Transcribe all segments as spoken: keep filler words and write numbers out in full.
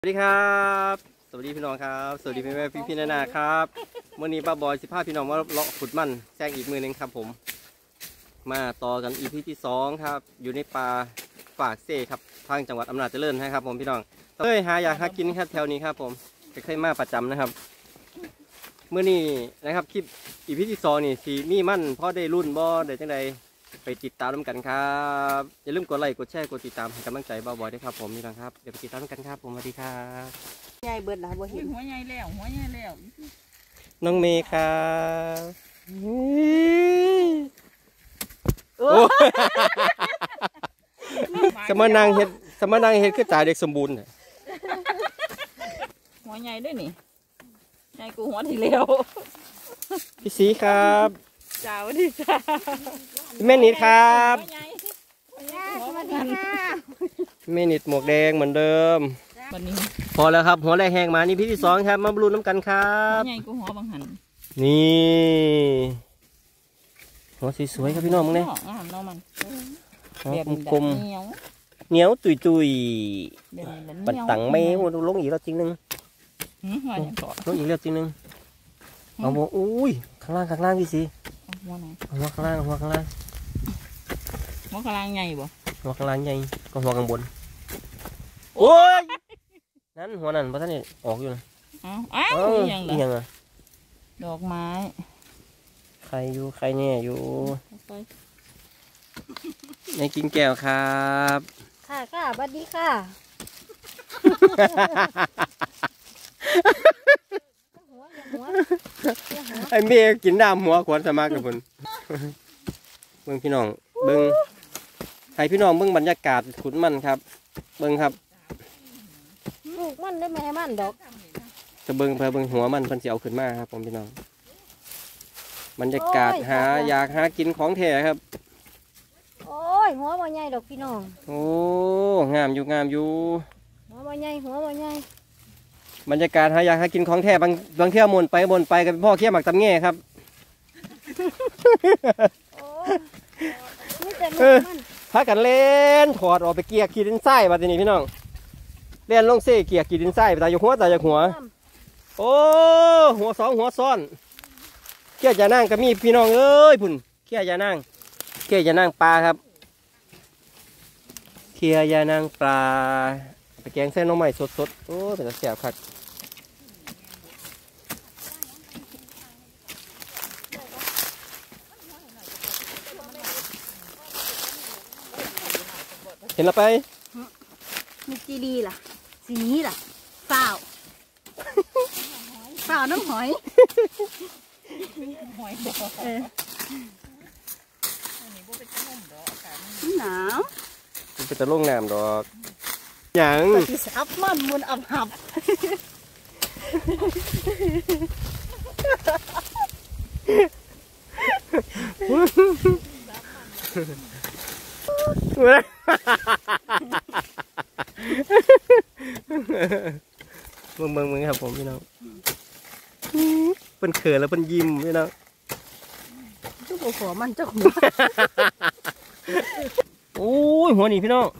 สวัสดีครับสวัสดีพี่น้องครับสวัสดีพี่แม่พี่พี่นานาครับเมื่อนี้ป้าบอยสิบห้าพี่น้องมาเลาะขุดมันแจ้งอีกมือหนึ่งครับผมมาต่อกันอีพีที่สองครับอยู่ในป่าฝากเซ่ครับทางจังหวัดอำนาจเจริญนะครับผมพี่น้องเคยหาอยากหากินครับแถวนี้ครับผมเคยมาประจำนะครับเมื่อนี้นะครับคลิปอีพีที่สองนี่สีมีมันพอได้รุ่นบ่ได้จังใดไปติดตามกันครับอย่าลืมกดไลค์กดแชร์กดติดตามให้กำลังใจบ่าวบอยด้วยครับผมนี่นะครับเดี๋ยวไปติดตามกันครับผมสวัสดีครับใหญ่เบิดละบ่เห็นหัวใหญ่แล้วหัวใหญ่แล้วน้องเมย์ครับสมานางเห็ดสมานางเห็ดคือจ่ายเด็กสมบูรณ์หัวใหญ่ด้วยนี่ใหญ่กูหัวที่เร็วพี่สีครับจ้าวันนี้จ้าแม่นิดครับสวัสดีค่ะแม่นิดหมวกแดงเหมือนเดิมวันนี้พอแล้วครับหัวแรกแห้งมานี่พี่ที่สองครับมาบรูน้ำกันครับหัวใหญ่กูหัวบางหันนี่หัวสวยๆครับพี่น้องมึงเนี่ยน้องมันแบบกลมเหนียวตุยตุยปัดตังไม่ลงอีกแล้วจริงนึงลงอีกแล้วจริงนึงเอาหัวอุ้ยข้างล่างข้างล่างพี่สิหัวไหนหัวข้างล่างหัวข้างล่างหัวข้างล่างใหญ่บ่หัวข้างล่างใหญ่ก็หัวข้างบนโอ้ยนั่นหัวนั่นเพราะท่านนี่ออกอยู่นะอ้าวอ้าวยังเหรอยังอ่ะดอกไม้ใครอยู่ใครเนี่ยอยู่ในกินแก้วครับค่ะค่ะสวัสดีค่ะไอ้เมย์กินน้ำหัวขวดสมากับคนเบิ้งพี่น้องเบิ้งให้พี่น้องเบิ้งบรรยากาศขุนมันครับเบิ้งครับลูกมันได้ไหมมันดอกจะเบิ้งเพื่อเบิ้งหัวมันเพิ่นสิเอาขึ้นมาครับผมพี่น้องบรรยากาศหาอยากหากินของแท้ครับโอ้ยหัวบ่ใหญ่ดอกพี่น้องโอ้งามอยู่งามอยู่หัวบ่ใหญ่หัวบ่ใหญ่บรรยากาศหาอยากหากินของแท้บางบางเที่ยวมนไปมนไปกับพ่อเขี้ยวหมักตำแง่ครับพากันเล่นถอดออกไปเกียร์ขีดินไส้มาทีนี้พี่น้องเล่นลงเซ่เกียร์ขีดินไส้ไปตายอยู่หัวตายอยู่หัวโอ้หัวสองหัวซ้อนเขี้ยจะนั่งก็มีพี่น้องเอ้ยพุ่นเขี้ยจะนั่งเขี้ยจะนั่งปลาครับเขี้ยจะนั่งปลาไปแกงเส้นน้องใหม่สดๆโอ้เป็นตะเสียบครับเห็นแล้วไปมีจีดีล่ะสีนี้ล่ะเปล่าเปล่าน้ำหอยหอยดอกเออหนาวเป็นตะลุ่งน้ำดอกอย่างอับมันมุนอับหับมึงมึงมึงครับผมพี่น้องเป็นเขินแล้วเป็นยิ้มพี่น้องเจ้าหัวมันเจ้าหัวโอ้ยหัวหนีพี่น้อง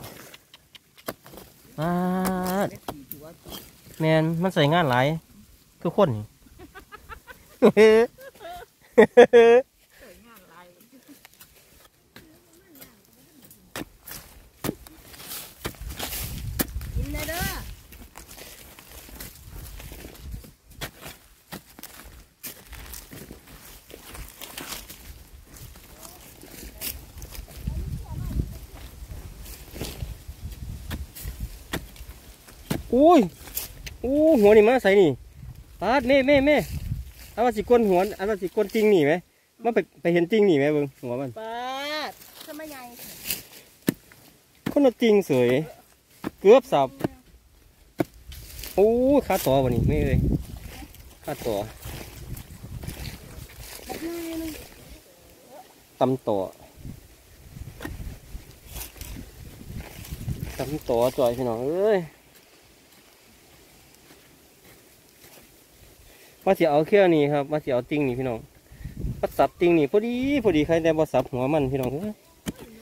แมนมันใส่งานหลายคือคนนี่กินเลยเด้ออุ้ยอู้หัวนี่มาใส่นี่ปาดแม่แม่แม่เอาว่าสิก้นหัวเอาว่าสิก้นจริงหนีไหมมันไปไปเห็นจริงหนีไหมเบิ้งหัวมันปาดทำไมใหญ่คนจริงสวยเกือบสับโอ้ขาต่อวันนี้ไม่เลยขาต่อตำต่อตำต่อจ่อยพี่น้องเอ้ยมาเสียเอาเขี้ยวนี่ครับมาเสียเอาติ้งนี่พี่น้องมาสับติ้งนี่พอดีพอดีใครได้บอสับหัวมันพี่น้องเอ้ย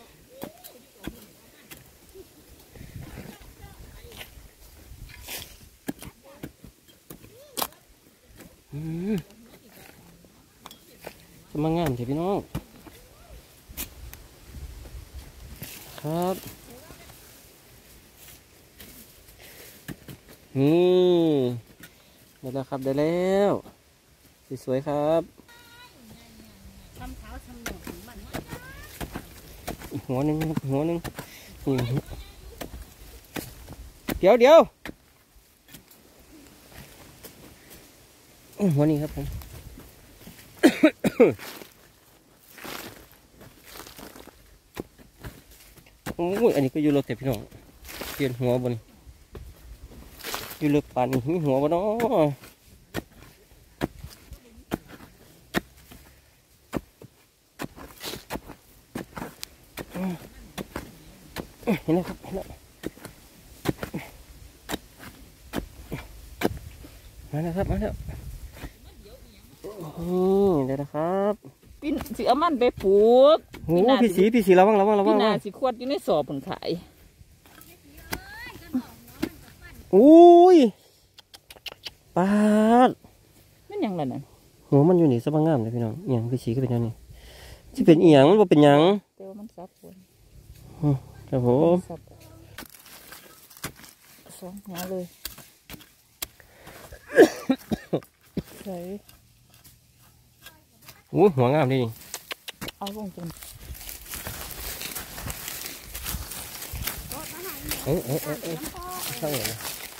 เอืมจะมางามเถอะพี่น้องครับนี่ได้แล้วครับได้แล้วสวยๆครับอีกหัวหนึ่งหัวหนึ่งนี่เดี๋ยวเดี๋ยวหัวนี้ครับผม โอ้ยอันนี้ก็อยู่รถแต่พี่น้องเปลี่ยนหัวบนอยู่รถปั่นมีหัวบนเนาะเห็นแล้วครับเห็นแล้วมาแล้วครับมาแล้วนี่ได้แล้วครับพี่สิเอามันไปปลูกโอ้พี่สีพี่สีระวังระวังระวังพี่นาสิขวดอยู่ในสอบผลขายอุ้ยปาดนั่นยังไงน่ะหัวมันอยู่นี่สะบังงามเลยพี่น้องเอียงพี่สีก็เป็นอย่างนี้ที่เป็นเอียงมันบ่เป็นหยังแต่ว่ามันซับคนครับผมซับสองหัวเลยใส่โอ้หัวงามดีนี่เอาลงจนเออเออเออเออใช่เลย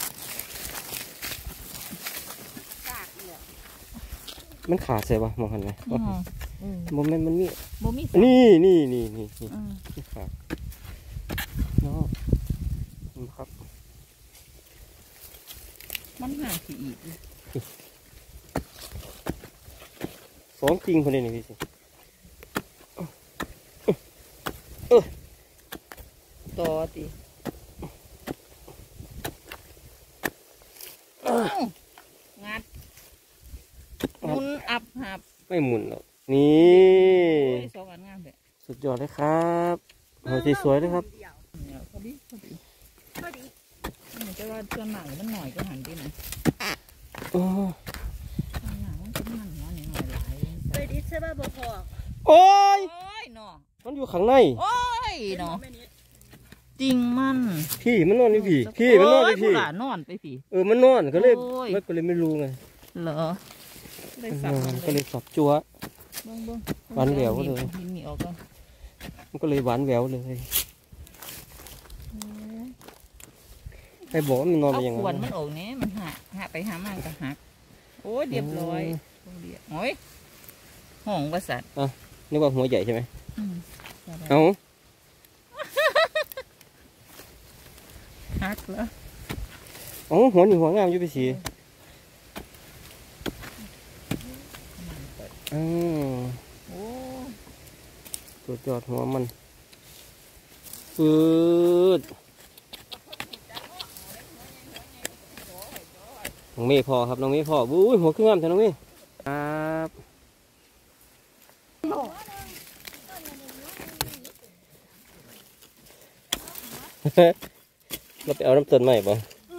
มันขาดใส่ปะมองหันไหมอืมอืมโมเมนต์มันมีบ่มีนี่นี่นี่นี่นี่อืมนี่ขาดเนาะนี่ครับมันห่างสิอีกสองจริงคนนี้นี่พี่สิต่อติงัดหมุนอับหับไม่หมุนหรอกนี่โอ้ยสองอันงามเลยสุดยอดเลยครับหัวใจสวยเลยครับเนี่ยพอดีพอดีพอดีมันจะว่าเชื่อหนังมันหน่อยก็หันดีหน่อยโอ้หนังมันเป็นมันเนาะนี่หน่อยหลายพอดีใช่ป่ะบ่พอโอ้ยโอ้ยเนาะมันอยู่ข้างในโอ้ยเนาะจริงมันพี่มันนอนนี่พี่พี่มันนอนนี่พี่โยผู้หลานนอนไปพี่เออมันนอนก็เลยโอ้ยมันก็เลยไม่รู้ไงเหรอเลยสับมันก็เลเลย ยสับจัวเบิ้งเบิ้งหวานแหววเลยหินมีออกก่อนมันก็เลยหวานแหววเลยใครบอกว่ามันนอนไปเอาอย่างขวนั้น นมันออกเนี้ยมันหักหักไปหามันก็หักโอ้ยเรียบร้อยเรียบโอ้ยห้องประสาทนึกว่าหัวใหญ่ใช่ไหมอืมเอาหักแล้วอ๋อหัวนี่หัวงามอยู่พี่สีอืมโอ้สุดยอดหัวมันฟืดน้องเมฆพอครับน้องเมฆพออุ้ยหัวขึ้นงามแต่น้องเมฆครับเราไปเอาน้ำต้นใหม่ป่ะ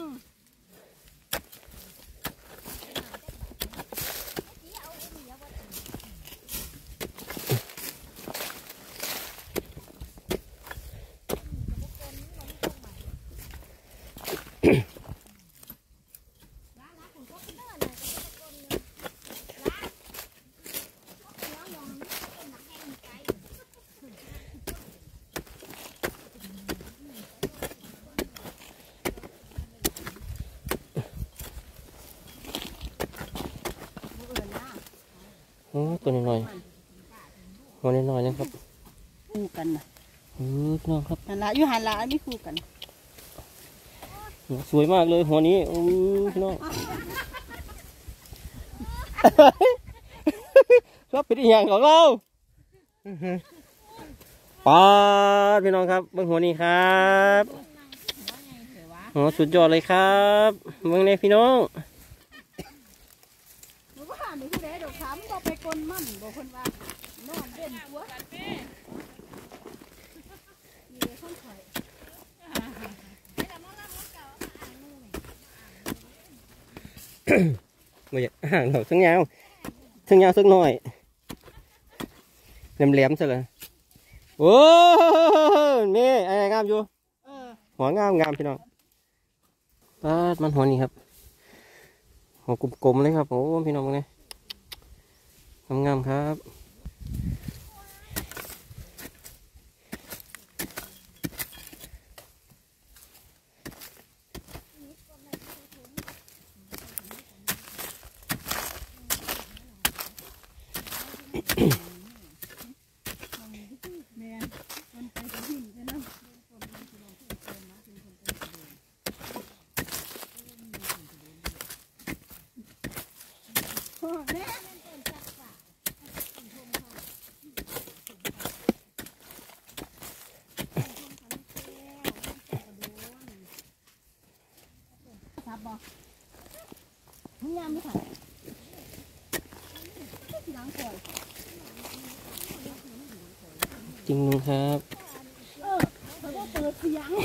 โอ้ตัวน้อยๆหัวน้อยๆนะครับคู่กันนะเออพี่น้องครับหันละอยู่หันละอันนี้คู่กันหัวสวยมากเลยหัวนี้โอ้พี่น้อง ครับเป็นอีกอย่างของเราปาดพี่น้องครับเบื้องหัวนี้ครับหัวสุดยอดเลยครับเบื้องนี้พี่น้องหนูว่าหนูผู้ใดดอกขามบอกไปกลมั่นบอกคนว่านอนเด่นตัวมีคนถอยไม่อยากห่างหรอกทั้งยาวทั้งยาวสักหน่อยแหลมๆซะเลยโอ้นี่ไอ้งามอยู่หัวงามงามพี่น้องปาดมันหัวนี่ครับหัวกลมๆเลยครับโอ้พี่น้องนี่งามๆครับงามไหมคะที่ล้างก่อยจริงครับเออเขาก็เปิดเสียง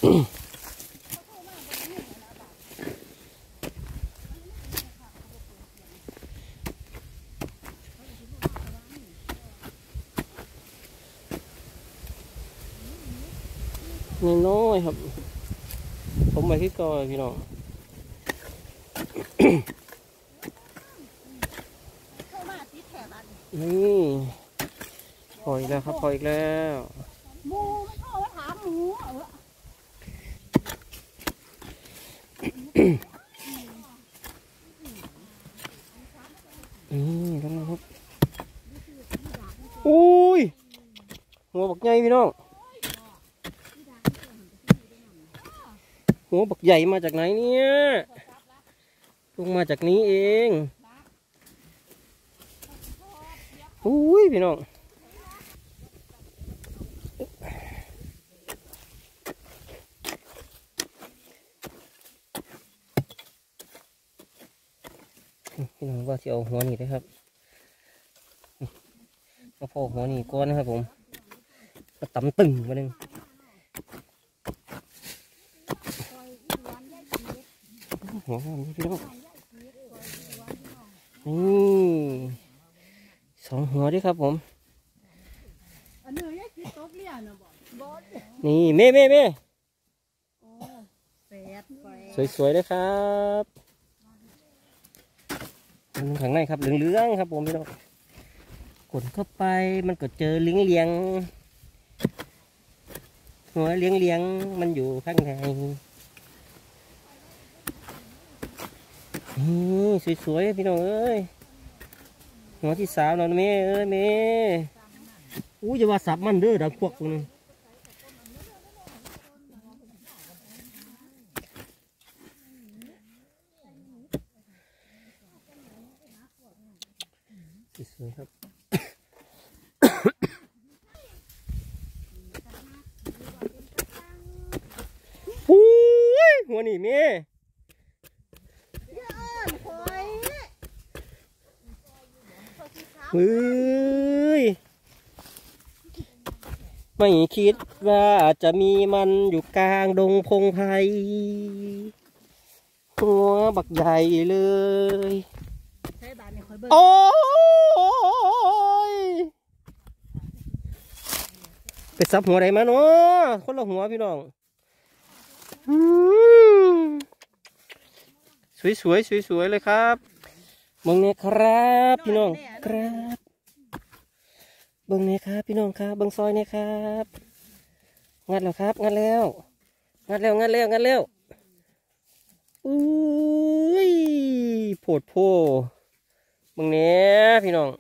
น้อยๆครับผมไปที่ก่อนพี่น้องเข้ามาติดแถบอันนี่พออีกแล้วครับพออีกแล้วหมูไม่เข้ามาถามหมูเออนี่ครับครับอุ้ยหัวบักใหญ่พี่น้องหัวบักใหญ่มาจากไหนเนี่ยลงมาจากนี้เองอุ้ยพี่น้องพี่น้องว่าจะเอาหัวนี่ได้ครับมาพอหัวนี่ก้อนนะครับผมก็ตำตึงมาหนึ่งหัวงามพี่น้องนี่สองหัวด้วยครับผมอันนี้ยังคิดตกเลี้ยนะบอกบอสนี่เม่เม่เม่โอ้แปดแปดสวยๆเลยครับข้างในครับเหลืองๆครับผมพี่น้องกดเข้าไปมันก็เจอเลี้ยงเลี้ยงหัวเลี้ยงเลี้ยงมันอยู่ข้างในนี่สวยๆพี่น้องเอ้ยหัวที่สาวเราเมย์เอ้ยเมย์อู้จะว่าสับมันเด้อดังพวกนึงสวยครับหูยหัวนี่เมย์เฮ้ยไม่คิดว่าจะมีมันอยู่กลางดงพงไพรหัวบักใหญ่เลยโอ้ยไปซับหัวไหนมาเนาะคนละหัวพี่น้องสวยสวยสวยสวยๆเลยครับมองเนี่ยครับพี่น้องครับเบิ้งเนี่ยครับพี่น้องครับเบิ้งซอยเนี่ยครับงัดแล้วครับงัดแล้วงัดแล้วงัดแล้วงัดแล้วอุ้ยโผดโพเบิ้งเนี่ยพี่น้อง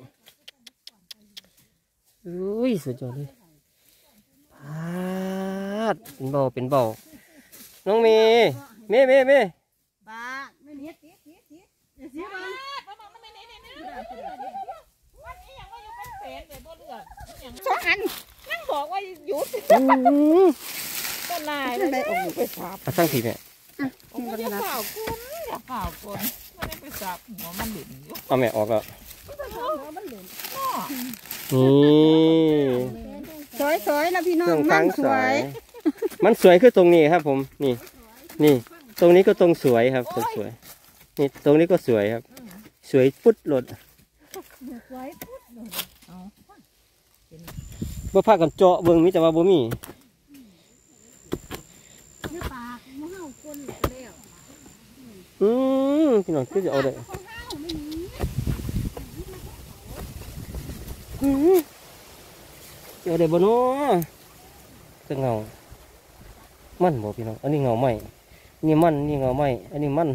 อุ้ยสุดยอดเลยพาดเป็นเบาเป็นเบาน้องเมย์เมย์เมย์เมย์บ้าไม่เนี้ยติดติดติดเดี๋ยวสิบ้าสองอันนั่งบอกว่าหยุดก็ลายแล้วได้ออกไปสับเอาตั้งทีแม่ผมก็จะเปล่าก้นอย่าเปล่าก้นไม่ได้ไปสับหัวมันหลินอยู่เอาแม่ออกแล้วมันเหลืองนี่สวยสวยนะพี่น้อเคงรื่องมัฟันงสสววย ยมันสวยคือตรงนี้ครับผมนี่นี่ตรงนี้ก็ตรงสวยครับตรงสวยนี่ตรงนี้ก็สวยครับสวยฟุดหลดสวยพุดเลยเอาบ่พากันเจาะเบิ่งมีแต่ว่าบ่มีเนื้อปากมะเฮาคนแล้วอืมพี่น้องคือจะเอาได้เขาห้าวไม่มีอืมจะเอาได้บ่เนาะจะเงามันบ่พี่น้องอันนี้เงาใหม่นี่มันนี่เงาใหม่อันนี้มัน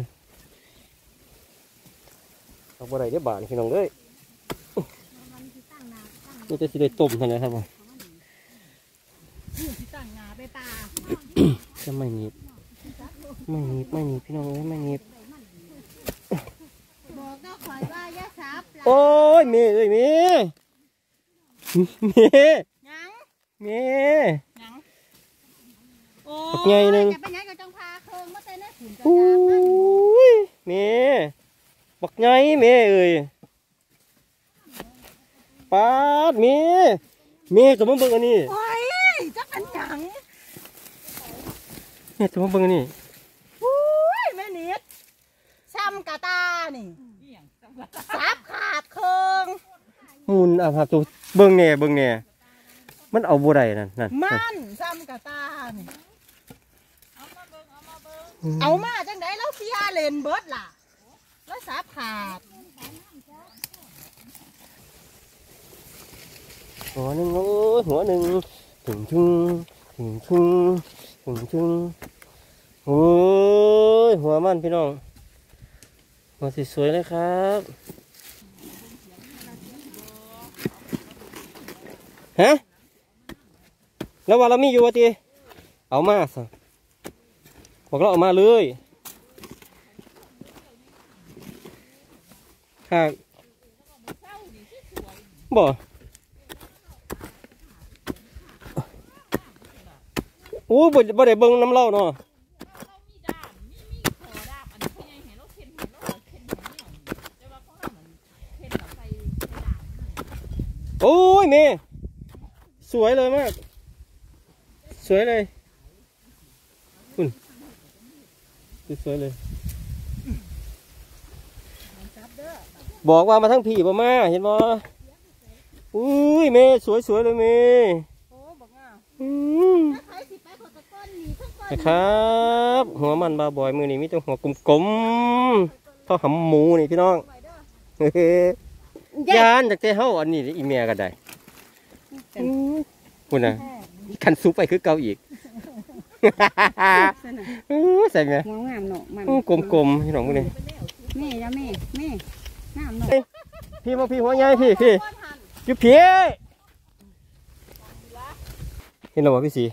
เอาบ่ได้เด้อบาดนี่พี่น้องเอ้ยมันที่ตั้งนาตั้งนี่จะสิได้ต้มเท่านั้นครับผมนี่ที่ตั้งนาไปป่าจะไม่หนีบไม่หนีบไม่หนีบพี่น้องเอ้ยไม่หนีบบอกก็คอยว่าอย่าซับโอ้ยเมย์เอ้ยเมย์เมย์ยังเมย์ยังโอ้บักใหญ่หนึ่งจะไปไหนก็ต้องพาเคิงมาเต้นให้ขุนจะอุ้ยามันยเมย์บักใหญ่เมย์เอ้ยปาดเมย์เมย์จะมาเบิ่งอันนี้โอ้ยจะเป็นหยังเมย์จะมาเบิ่งอันนี้อุ้ยแม่นิดซ้ำกะตานี่เอี่ยงจังซับขาดเคิงมุนอ่ะครับตัวเบิ่งแหน่เบิ่งแหน่มันเอาบ่ได้นั่นนั่นมันซ้ำกะตานี่ เอามาจังไดแล้วเสียเลนเบิดล่ะ แล้วซับขาดหัวหนึ่งโอ้ยหัวหนึ่งถึงชุ่งถึงชุ่งถึงชุ่งโอ้ยหัวมันพี่น้องหัวสวยๆเลยครับฮะแล้วว่าเรามีอยู่วะทีเอามาสิบอกเราเอามาเลยครับบ่โอ้บ่บ่ได้เบิ่งน้ำเล่าเนาะโอ้ยเมย์สวยเลยมากสวยเลยคุณสวยเลยบอกว่ามาทั้งพี่บ่มาเห็นบ่อุ้ยเมย์สวยสวยเลยเมย์โอ้บอกว่าอืมถ้าใครสิไปขอตะก้อนหนีทั้งก้อนนะครับหัวมันบาบอยมือนี่มีแต่หัวกลมๆเท่าหำหมูนี่พี่น้องเฮ้ยานจากเจ้าเฮาอันนี้อีเมียก็ได้คุณน่ะคันซุปไปคือเก่าอีกใส่ไหมงงามเนาะมันกลมๆพี่น้องพวกนี้แม่จ้ะแม่แม่งามเนาะพี่มาพี่หัวใหญ่พี่พี่จุ๊บพี่เห็นหรอวะพี่สี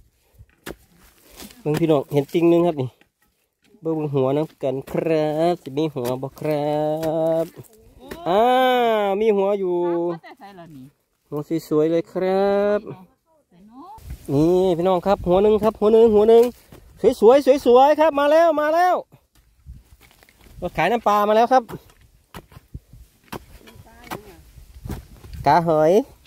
เบิ่งพี่น้องเห็นจริงนึงครับนี่เบิ่งหัวน้ำกันครับจะมีหัวบ่ครับอ่ามีหัวอยู่แต่ใส่ละนี่หัวสวยๆเลยครับใส่เนาะนี่พี่น้องครับหัวหนึ่งครับหัวหนึ่งหัวหนึ่งสวยๆสวยๆครับมาแล้วมาแล้วรถขายน้ำปลามาแล้วครับกาหอย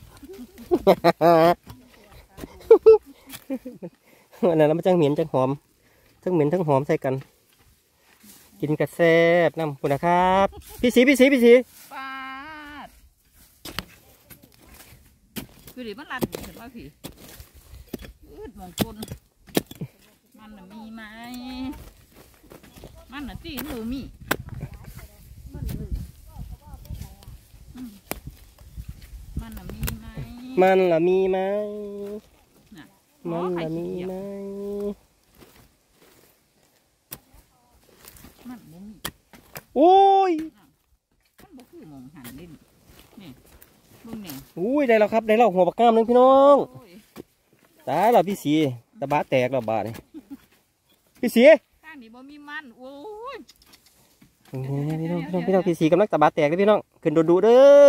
อันนั้นมันจังเหม็นจังหอมทั้งเหม็นทั้งหอมใส่กัน กินกระแซบน้ำคุณนะครับพี่สีพี่สีพี่สีปาดคือดิมันรัดเห็นว่าพี่อืดมองคนมันน่ะมีไหมมันน่ะตีหนูมีอืมมันน่ะมีไหมมันละมีไหมน่ะมันละมีไหมมันบ่มีโอ้ยมันบ่คือมองหันเล่นนี่มึงเนี่ยอุ้ยได้แล้วครับได้แล้วหัวปากกามนึงพี่น้องโอ้ยตายแล้วพี่สีตะบะแตกแล้วบาดนี่พี่สีข้างนี้บ่มีมันโอ้ยพี่น้องพี่น้องพี่น้องพี่สีกำลังตะบะแตกเลยพี่น้องขึ้นดูดูเด้อ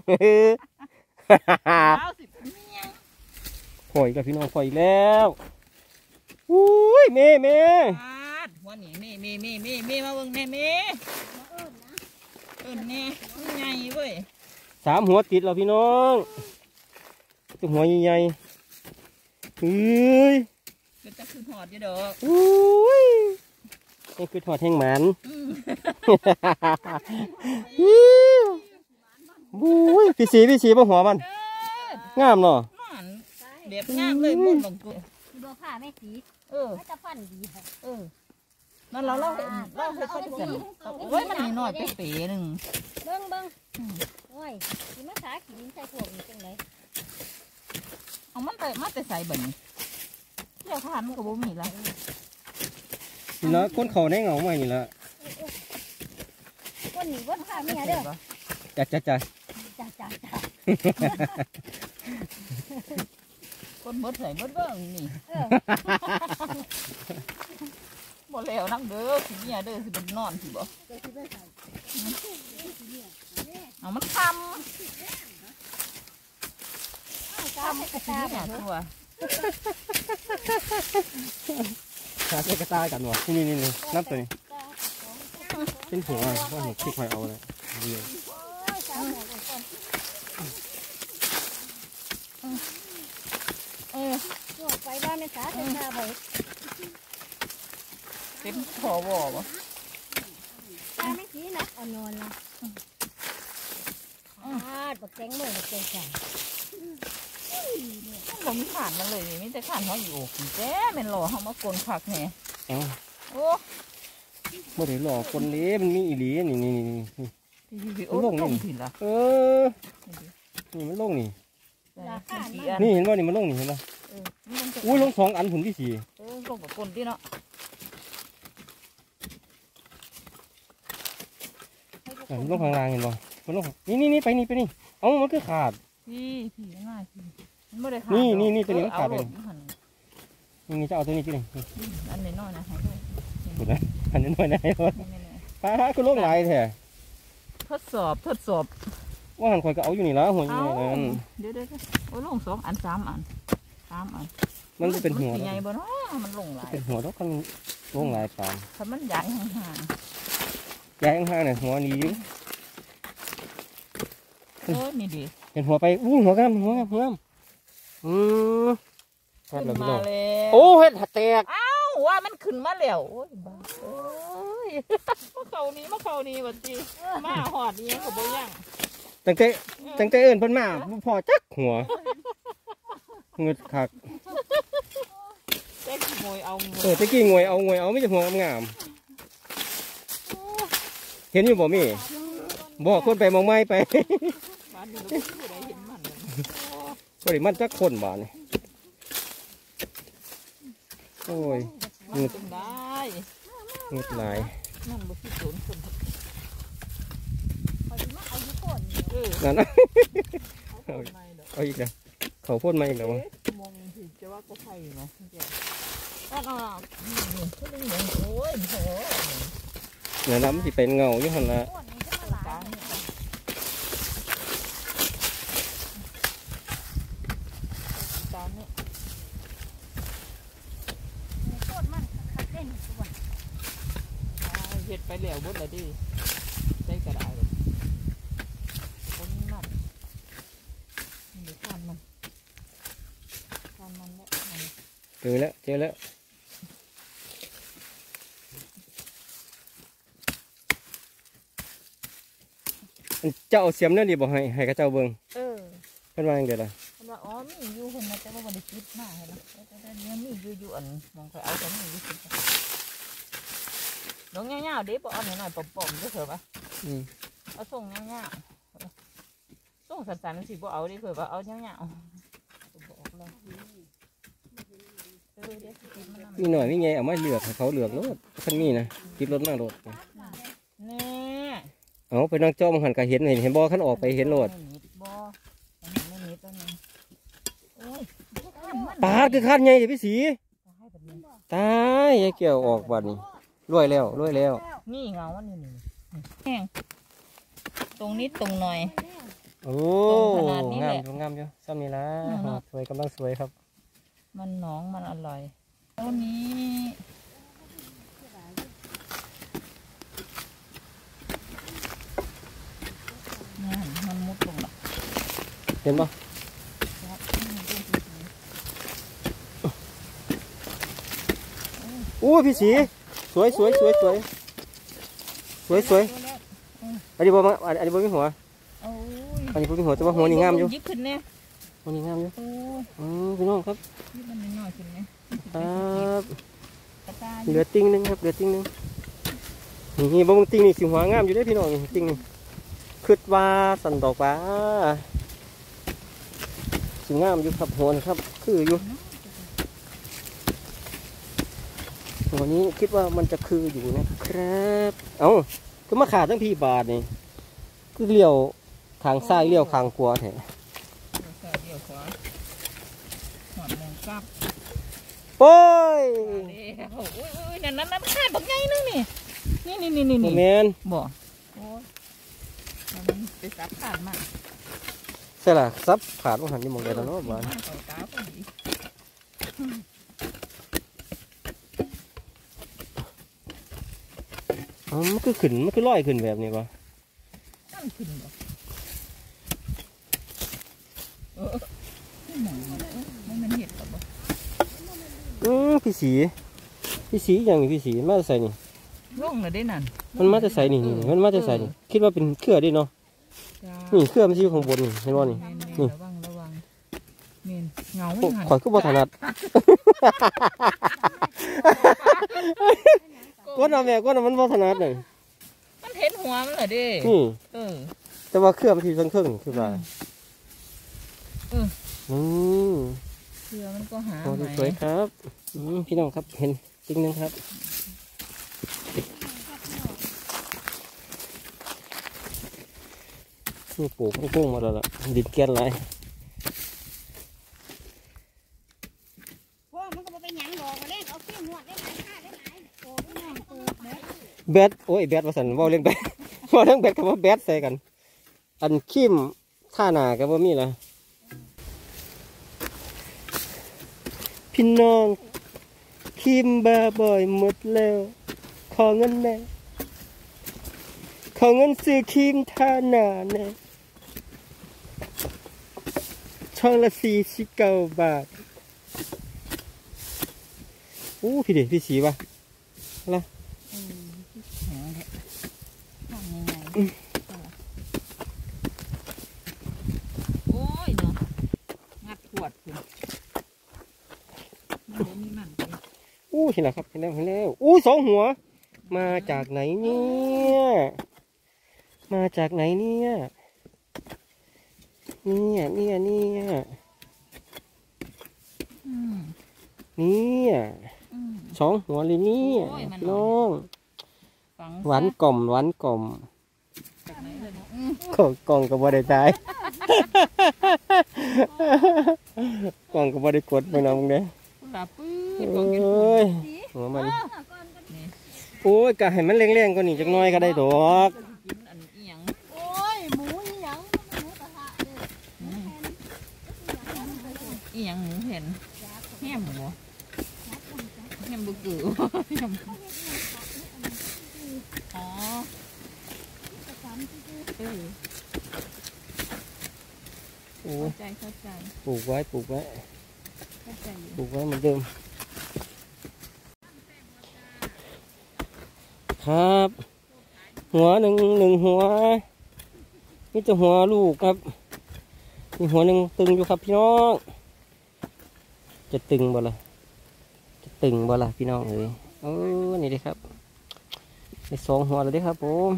เก้าสิบเมียงปล่อยกับพี่น้องปล่อยอีกแล้วอุ้ยเมย์เมย์ปาดหัวนี่เมเมเมเมเมมาเบิ่งแน่เมเอิ้นแน่มันใหญ่เว้ยสามหัวติดแล้วพี่น้องตัวหัวใหญ่ๆเฮ้ยก็จะคือหอดอยู่ดอกอุ้ยนี่คือทอดแห้งหมันอืมบุ้ยพี่สีพี่สีบ่หัวมันงามเนาะมันเด็บงามเลยมุ่นลงตัวที่บ่ผ้าแม่สีเออไม่จะฟันดีค่ะเออนั่นเราเราเห็นเราเห็นเขาจะกันโอ้ยมันน้อยไปเป๋หนึ่งเบิ่งเบิ่งโอ้ยสิมาสาขี้ดินใส่พวกนี้จังได๋เอามันไปมาแต่ใส่แบบนี้เดี๋ยวผ่านมันก็บ่มีแล้วนี่ละก้นเขาได้เหงาใหม่นี่ละคนนี้บ่ผ้าเมียเด้อจ้าจ้าจ้าจ้าจ้าจ้าคนมดใส่มดเบิ้งนี่เออบ่แล้วน้ำเด้อสิเนี่ยเด้อสิเป็นนอนสิบ่เดี๋ยวสิไปใส่เอามันคเอาำตาคำใส่กระสิตาเนี่ยบ่ตัวขาใส่กระตากันวะนี่นี่นี่นับตัวนี้เป็นหัวว่าหัวที่คอยเอาเลยเดียวโอ้ยสาวหมอก่อนเออโยกไปบ้านแม่สาเต็มตาบ่เต็มคอบ่บ่ตาแม่สีนะอ่อนนอนนะอ่าบักแจงมือบักแจงจ้ามันบ่มีขานมันเลยมีแต่ขานหัวอยู่อกแจ้แม่นหล่อเฮามากลผักแหน่เอ้าโอ้บ่ได้หลอกคนเลี้มันมีอีหลีนี่นี่นี่นี่พี่พี่โอ้ลงผิดละเออนี่มันลงนี่สี่อันนี่เห็นว่านี่มันลงนี่เห็นปะเออมันจะอุ้ยลงสองอันผุนพี่สีเออลงกับคนที่เนาะอ่ะมันลงข้างล่างเห็นปะมันลงนี่นี่นี่ไปนี่ไปนี่เอ้ามันคือขาดพี่พี่ง่ายพี่มันไม่ได้ขาดนี่นี่นี่ตัวนี้มันเอาขาดโหลไปดหันนี่นี่จะเอาตัวนี้ที่ไหนอันน้อยๆนะให้ด้วยถูกไหมอันนี้หน่อยนะนี่ป้าคือลงหลายแท้ๆทดสอบทดสอบว่าหันคอยก็เอาอยู่นี่แล้วหัวอยู่เอานี่นั่นเดี๋ยวเดี๋ยวโอ้ลงสองอันสามอันสามอันมันจะเป็นหัวมันสิใหญ่บ่เนาะมันลงหลายเป็นหัวแล้วกันลงหลายปานถ้ามันใหญ่ห่างยายข้างๆเนี่ยหัวนี้อยู่ๆเออนี่ดิเห็นหัวไปอู้หัวกำหัวกำหัวกำอืมขึ้นมาแล้วโอ้เห็ดหัดแตกเอ้าว่ามันขึ้นมาแล้วโอ้ยบ้าเอ้ยมาเข้านี้มาเข้านี้บัดนี้มาหอดนี้ก็บ่ยังตั้งแต่ตั้งแต่เอิญเพิ่นมาบ่พอจักหัวเงืดคักได้ขโมยเอาหมดเออตะกี้งวยเอางวยเอาไม่ใช่หัวงามๆเห็นอยู่บ่มีบอกคนไปมองไม้ไปบ้านนี้เราไม่ได้เห็นมันเลยบ่ได้มันจักคนบ้านนี่โอ้ยมันเป็นได้เงืดหลายนั่นบ่คือโดนคนพอดีมาเอาอยู่คนเออนั่นนะเขาคนไม่ดอกเอาอีกแล้วเขาพ่นมาอีกแล้ววะมองถึงจะว่าก็ใช่เนาะเจ้าก็อ่ะนี่นี่ก็เป็นอย่างโอ้ยโหเนี่ยน้ำสิเป็นเงาอยู่หั่นละคนนี้จะมาหลาตาย เนี่ยตาเนี่ยโคตรมันคักเต้นทุกวันเห็ดไปแล้วบดเลยดิได้กระดาษเลยคนมันนี่ข้ามมันข้ามมันแล้วมันเจอแล้วเจอแล้วเจ้าเอาเสียมนั่นดีบอกให้ให้กับเจ้าเบิ่งเออเป็นว่าอย่างเดียวล่ะคนว่าอ๋อมีอยู่คนนะแต่ว่าบริคิดมากเลยนะแต่แต่เนี่ยมีอยู่อยู่อันมองไปเอาแต่มีอยู่สิน้องเงี้ยๆเด็กบอกเอาหน่อยๆปอมๆด้วยเถอะปะอืมเอาส่งเงี้ยๆส่งสันๆสิบ่เอาดิเถอะปะเอาเงี้ยๆบอกเลยเออเดี๋ยวสิกินมันมีหน่อยมีไงเอามาเลือกให้เขาเลือกรถคันนี้นะติดรถมารถแน่เอาไปนั่งจ้อมหันก็เห็นเห็นเห็นบ่คันออกไปเห็นรถบ่ไม่มีตัวนึงโอ้ยปาดคือคาดไงเดี๋ยวพี่สีให้แบบนี้ตายยายเกี่ยวออกบัดนี้รวยแล้วรวยแล้วนี่เงาวันนี้นี่แห้งตรงนี้ตรงหน่อยโอ้ตรงขนาดนี้งาแหมละอยู่งามอยู่ซ้ำนี่ละอือฮะสวยกำลังสวยครับมันหนองมันอร่อยตัวนี้นั่นมันมุดลงละเห็นบ่อู้พี่สีวยสวยสวยสวยสวยสวยอันนี้บ่มาอันนี้บ่มีหัวอันนี้บ่มีหัวแต่ว่าหัวนี่งามอยู่ยิบขึ้นเนี่ยหัวนี่งามอยู่โอ้อือพี่น้องครับยิบมันน้อยๆขึ้นเนี่ยครับกระจายเหลือติ้งนึงครับเหลือติ้งนึงนี่บ่มึงติ้งนี่สิหัวงามอยู่เด้พี่น้องติ้งนี่คิดว่าสันดอกว่าสิงามอยู่ครับหัวนะครับคืออยู่หัวนี้คิดว่ามันจะคืออยู่นะครับเอ้าก็มาขาดทั้งพี่บาทนี่คือเลี้ยวทางซ้ายเลี้ยวทางขวาแท้เดี๋ยวขวาหอดมองกลับโอ้ยโอ้ยโอ้ยนั่นนั่นนั่นขาดบักใหญ่นึงนี่นี่นี่นี่นี่แมนบ่โอ้ยมันไปซับขาดมากใช่ล่ะซับขาดว่าหันยี่มองได้แล้วเนาะบ้านเอาตาพอดีอ๋อมันคือขึ้นมันคือลอยขึ้นแบบนี้ป่ะตั้งขึ้นบ่เออไม่หมองมันมันเห็ดบ่อือพี่สีพี่สีอย่างนี้พี่สีมาจะใส่นี่ร่องเลยได้นั่นมันมาจะใส่นี่นี่มันมาจะใส่นี่คิดว่าเป็นเครือดิเนาะนี่เครือมันอยู่ข้างบนนี่เห็นบ่นี่นี่ระวังระวังเมนเงาไม่หันข่อยคือบ่ถนัดก้นเอาแม่ก้นเอามันบ่ถนัดนี่มันเห็นหัวมันเหรอเด้นี่เออแต่ว่าเครือมันที่เครื่องๆคือว่าเอออืมเสือมันก็หาโอ้ใหม่สวยครับอืมพี่น้องครับเห็นจริงนึงครับนี่ปลูกพุ่งๆมาแล้วล่ะดินแกนไรพวกมันก็บ่เป็นหยังดอกมาเล่นเอาขี้หวดได้หลายค่าได้หลายโอ้พี่น้องปลูกเด้อแบดโอ้ยแบดว่าสันว่าเรื่องแบด ว่าเรื่องแบดกับว่าแบดใส่กัน อันขิมท่าหนากับว่ามีละพี่น้องขิมบาบ่อยหมดแล้วขอเงินแน่ขอเงินซื้อขิมท่าหนาแน่ช่องละสี่สิบเก้าบาทอู้พี่เด็กพี่สีป่ะอะไรหาเนี่ยทำยังไงโอ้ยเนาะงัดขวดคุณมันบ่มีมันเลยอู้เห็นแล้วครับเห็นแล้วเห็นแล้วอู้สองหัว มาจากไหนเนี่ยมาจากไหนเนี่ยเนี่ยเนี่ยเนี่ยอืมเนี่ยอืมสองหัวเลยเนี่ยโอ้ยมันน้องฝังหวานกล่อมหวานกล่อมจากไหนเลยเนาะอืมกล่องกล่องกับบริใจาย กล่องกับบริกดไปน้องเด้อหลับปื้เอดกองกิน้ยหัวมันนี่โอ้ยกะให้มันแรงๆกว่านี้จักหน่อยก็ได้ดอกกินอันอีหยังโอ้ยหมูอีหยังมันหมูกระทะเด้ออืมอีหยังหมูเห็นแห้มหมูแห้มบุกือแห้มอ๋อเออโอ้เข้าย ใจเข้าใจปลูกไว้ปลูกไว้เข้าใจอยู่ปลูกไว้เหมือนเดิมครับ หัวหนึ่งหนึ่งหัวนี่จะหัวลูกครับมีหัวหนึ่งตึงอยู่ครับพี่น้องจะตึงบ่ล่ะจะตึงบ่ล่ะพี่น้องเอ้ยโอ้นี่เลยครับในสองหัวเลยเด้อครับผม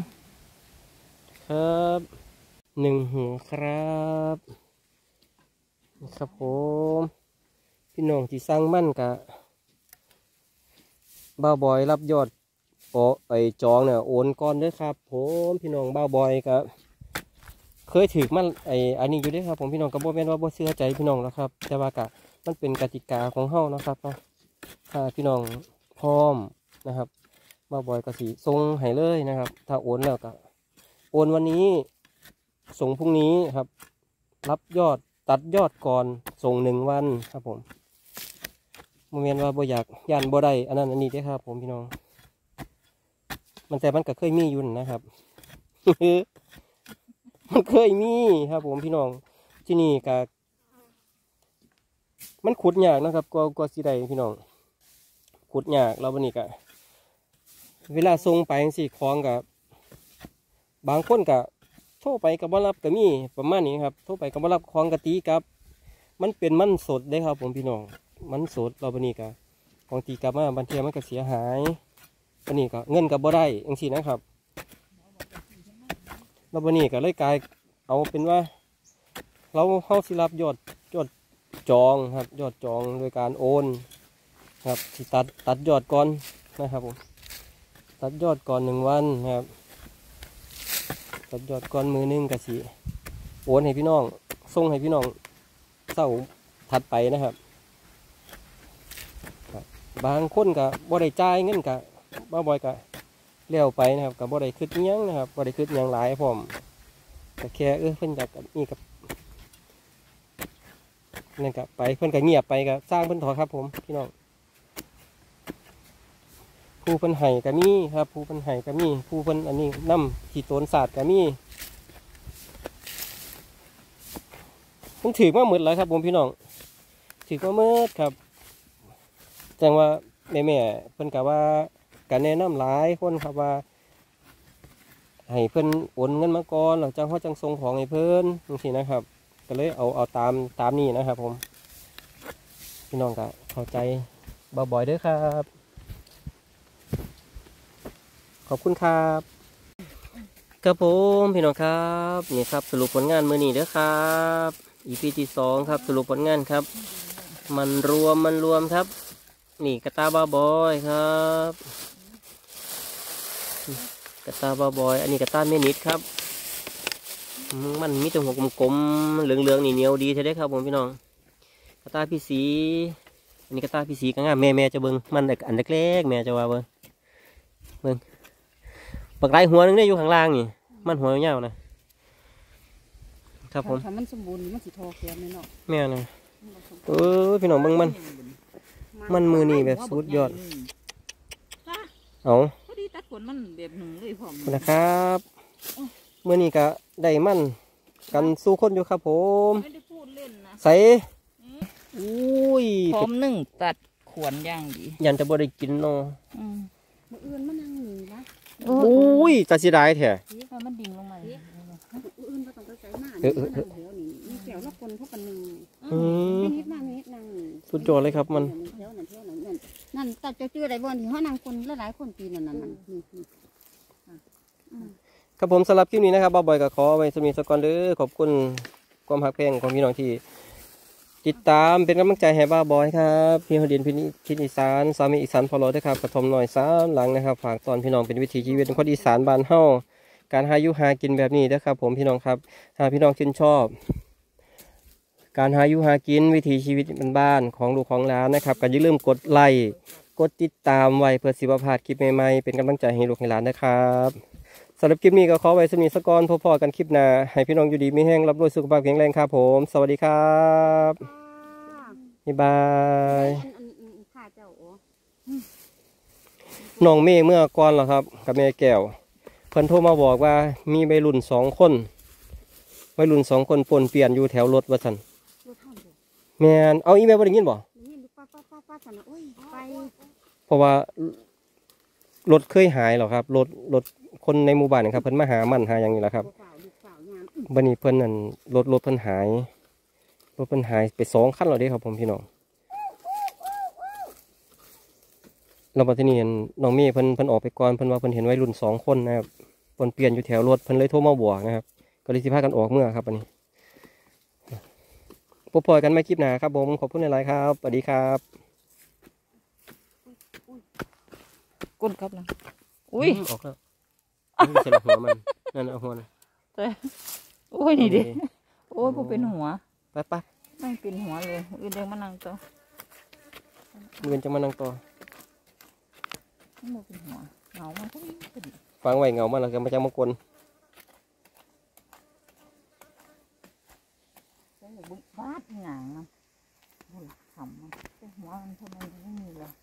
ครับหนึ่งหัวครับนี่ครับผมพี่น้องที่สร้างมั่นกะบ้าวบอยรับยอดโอ้ไอจองเนี่ยโอนก่อนเด้อครับผมพี่น้องบ้าวบอยกะเคยถือมันไออันนี้อยู่เด้อครับผมพี่น้องกะบ่แม่นว่าบ่เชื่อใจพี่น้องแล้วครับแต่ว่ากะมันเป็นกติกาของเฮานะครับเนาะถ้าพี่น้องพร้อมนะครับบ้าวบอยก็สิส่งให้เลยนะครับถ้าโอนแล้วก็โอนวันนี้ส่งพรุ่งนี้ครับรับยอดตัดยอดก่อนส่งหนึ่งวันครับผมโมเมนว่าบ่อยากย่านบ่ได้อันนั้นอันนี้เด้อครับผมพี่น้องมันแต่มันก็เคยมีอยู่นะครับ มันเคยมีครับผมพี่น้องที่นี่ก็มันขุดยากนะครับกว่ากว่าสิได้พี่น้องขุดยากแล้ววันนี้ก็เวลาส่งไปสี่คลองกับบางคนกับโทรไปกับบ่รับก็มีประมาณนี้ครับโทรไปกับบ่รับคลองกะตีกับมันเป็นมันสดได้ครับผมพี่น้องมันสดเราบันนี้กับของตีกลับมาบันเทียมันก็เสียหายบันนี้ก็เงินกับบ่ได้อย่างสี่นะครับเราบันนี้ก็เลยกลายเอาเป็นว่าเราเข้าสิรับยอดยอดจองครับยอดจองโดยการโอนครับที่ตัดตัดยอดก่อนนะครับผมตัดยอดก่อนหนึ่งวันครับตัดยอดก่อนมือนึงกะสิโอนให้พี่น้องส่งให้พี่น้องเศร้าถัดไปนะครับบางคนกับบ่ได้จ่ายเงินกับบ่บ่อยกับเลี้ยวไปนะครับกับบ่ได้คืดยังนะครับบ่ได้คืดยังหลายพร้อมแต่แค่เออเพิ่นอยากนี่กับนั่นกับไปเพิ่นก็เงียบไปกับสร้างเพิ่นถอครับผมพี่น้องผู้เพิ่นไห้ก็มีครับผู้เพิ่นไห้ก็มีผู้เพิ่นอันนี้น้ำขีดโตนศาสตร์ก็มีมันถือมาหมดแล้วครับผมพี่น้องถือมาหมดครับแจ้งว่าแม่แม่เพิ่นกับว่าการแนะนำหลายคนครับว่าให้เพิ่นโอนเงินมาก่อนหลังจากเขาจังส่งของให้เพิ่นจังซี่นะครับก็เลยเอาเอาตามตามนี้นะครับผมพี่น้องก็เข้าใจบ่อยๆเด้อครับขอบคุณครับครับผมพี่น้องครับนี่ครับสรุปผลงานมื้อนี้เด้อครับ อี พี ที่สองครับสรุปผลงานครับมันรวมมันรวมครับนี่กระตาบาบอยครับกระตาบาบอยอันนี้กระตาเมนิดครับมันมีตัวหัวกลมๆเหลืองๆนี่เหนียวดีใช่ไหมครับผมพี่น้องกระตาพี่สีอันนี้กระตาพี่สีก็งามแม่แม่จะเบิ้งมันอันเล็กๆแม่จะว่าเบิ้งเบิ้งปากไหลหัวนึงได้อยู่ข้างล่างนี่มันหัวยาวๆนะครับผมถ้ามันสมบูรณ์มันสิทอแขนแม่เนาะแม่นะเออพี่น้องเบิ้งมันมันมือนี่แบบสุดยอดเอาพอดีตัดขนมันแบบหนึ่งเลยผมนะครับมือนี่ก็ได้มันกันสู้คนอยู่ครับผมไม่ได้พูดเล่นนะใส่อุ้ยพร้อมหนึ่งตัดขวนย่างดียันจะบ่ได้กินเนาะมืออื่นมันนั่งหนีนะอุ้ยจะเสียดายแท้มันดิ่งลงมามืออื่นก็ต้องไปใส่หน้าเออเออเออนี่มีแก้วละคนพวกกันหนึ่งนิดนั่งนิดนั่งสุดยอดเลยครับมันนั่นตัดจะเจออะไรบ้างที่เขานั่งคนหลายๆคนปีนั่นนั่นนี่ครับผมสำหรับคลิปนี้นะครับบ่าวบอยกับขอไว้สมีสกอนเด้อขอบคุณความหักแพงของพี่น้องที่ติดตามเป็นกำลังใจให้บ่าวบอยครับพี่ฮดินพินิอีสานสามีอีสานพอรอด้วยครับกระทมหน่อยสามหลังนะครับฝากตอนพี่น้องเป็นวิถีชีวิตของคนอีสานบ้านเฮาการหาอยู่หากินแบบนี้นะครับผมพี่น้องครับหากพี่น้องชื่นชอบการหาอยู่หากินวิถีชีวิตบ้านของลูกของหลานนะครับก็อย่าลืมกดไลค์กดติดตามไว้เพื่อสิบพลาดคลิปใหม่ๆเป็นกำลังใจให้ลูกให้หลานนะครับสำหรับคลิปนี้ก็ขอไว้สมีสกอนพอๆกันคลิปหน้าให้พี่น้องอยู่ดีมีแห้งรับด้วยสุขภาพแข็งแรงครับผมสวัสดีครับบ๊ายบายน้องเมย์เมื่อก่อนเหรอครับกับแม่แก้วเพิ่นโทรมาบอกว่ามีวัยรุ่นสองคนวัยรุ่นสองคนปนเปลี่ยนอยู่แถวรถว่าสันแม่นเอาอีเมลบ่ได้ยินบ่เพราะว่ารถเคยหายหรอครับรถรถคนในหมู่บ้านนะครับเพิ่นมาหามันหาอย่างนี้แหละครับบัดนี้เพิ่นนั่นรถรถเพิ่นหายรถเพิ่นหายไปสองคันแล้วเด้ครับผมพี่น้องเราบัดนี้น้องเมย์เพิ่นเพิ่นออกไปก่อนเพิ่นว่าเพิ่นเห็นวัยรุ่นสองคนนะครับปนเปลี่ยนอยู่แถวรถเพิ่นเลยโทรมาบอกนะครับก็เลยสิพากันออกเมื่อครับอันนี้พบปอยกันไม่คลิปหนาครับผมขอบคุณหลายๆครับสวัสดีครับก้นครับนะอุ้ยออกแล้วเสร็จหัวมันนั่นเอาหัวนะโอ้ยนี่ดิโอ้ยผู้เป็นหัวไปไปไม่เป็นหัวเลยอื่นเดินมานั่งต่อเงินจะมานั่งต่อไม่เป็นหัวเงามันก็มีฟังไว้เงามันแล้วก็มาจังมากลบุ้งฟาดหงางนะทำมันหัวมันทำไมไม่มีเลย